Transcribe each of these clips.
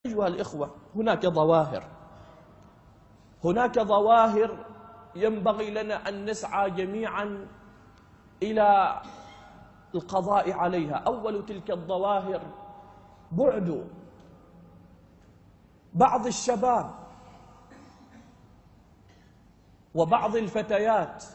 أيها الإخوة، هناك ظواهر ينبغي لنا أن نسعى جميعا إلى القضاء عليها. أول تلك الظواهر بعد بعض الشباب وبعض الفتيات،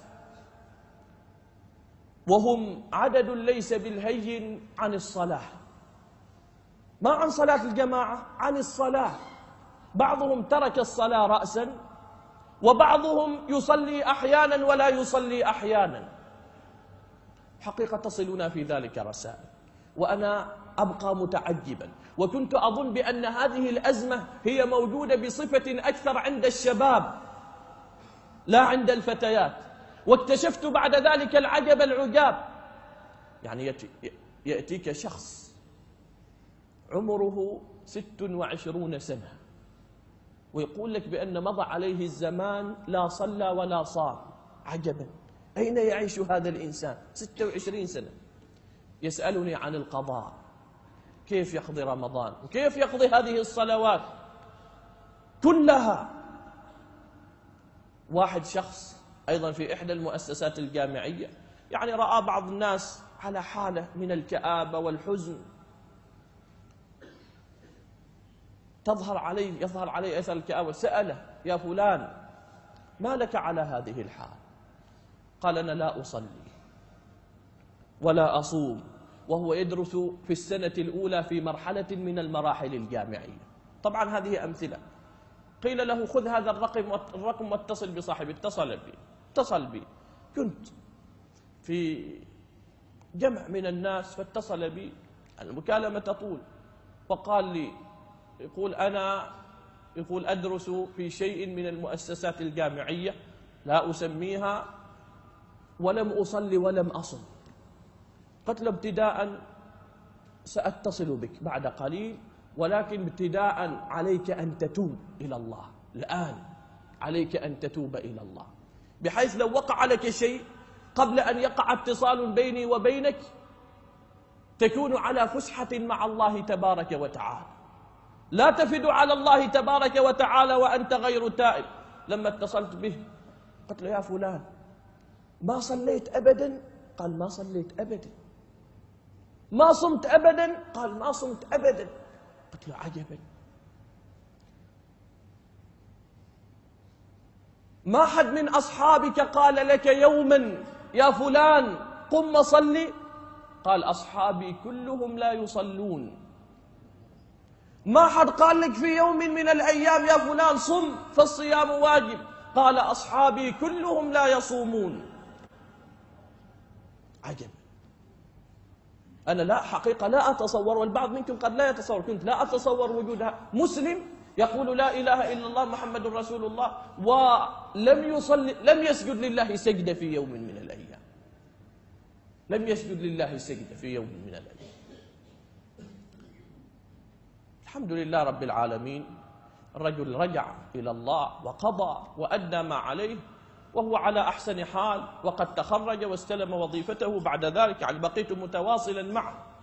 وهم عدد ليس بالهين، عن الصلاة، ما عن صلاة الجماعة، عن الصلاة. بعضهم ترك الصلاة رأسا، وبعضهم يصلي أحيانا ولا يصلي أحيانا. حقيقة تصلنا في ذلك رسائل، وأنا أبقى متعجبا، وكنت أظن بأن هذه الأزمة هي موجودة بصفة أكثر عند الشباب لا عند الفتيات. واكتشفت بعد ذلك العجب العجاب. يعني يأتيك شخص عمره 26 سنة ويقول لك بأن مضى عليه الزمان لا صلى ولا صام. عجبا، أين يعيش هذا الإنسان؟ 26 سنة يسألني عن القضاء، كيف يقضي رمضان وكيف يقضي هذه الصلوات كلها. واحد شخص أيضا في إحدى المؤسسات الجامعية، يعني رأى بعض الناس على حالة من الكآبة والحزن، يظهر عليه أثر الكآبة. سأله: يا فلان، ما لك على هذه الحال؟ قال: أنا لا أصلي ولا أصوم، وهو يدرس في السنة الأولى في مرحلة من المراحل الجامعية. طبعا هذه أمثلة. قيل له: خذ هذا الرقم واتصل بصاحبي. اتصل بي. كنت في جمع من الناس فاتصل بي، المكالمة تطول، وقال لي، يقول أدرس في شيء من المؤسسات الجامعية لا أسميها، ولم أصلي ولم أصم. قلت له: ابتداء سأتصل بك بعد قليل، ولكن ابتداء عليك أن تتوب إلى الله الآن، عليك أن تتوب إلى الله، بحيث لو وقع لك شيء قبل أن يقع اتصال بيني وبينك تكون على فسحة مع الله تبارك وتعالى، لا تفد على الله تبارك وتعالى وأنت غير تائب. لما اتصلت به قلت له: يا فلان، ما صليت أبدا؟ قال: ما صليت أبدا. ما صمت أبدا؟ قال: ما صمت أبدا. قلت له: عجبا، ما حد من أصحابك قال لك يوما: يا فلان قم صلي؟ قال: أصحابي كلهم لا يصلون. ما حد قال لك في يوم من الأيام: يا فلان صم فالصيام واجب؟ قال: أصحابي كلهم لا يصومون. عجب. أنا حقيقة لا أتصور، والبعض منكم قد لا يتصور، كنت لا أتصور وجود مسلم يقول لا إله إلا الله محمد رسول الله ولم يصلي، لم يسجد لله سجدة في يوم من الأيام، لم يسجد لله سجدة في يوم من الأيام. الحمد لله رب العالمين، الرجل رجع إلى الله وقضى وأدى ما عليه، وهو على أحسن حال، وقد تخرج واستلم وظيفته بعد ذلك. يعني بقيت متواصلا معه.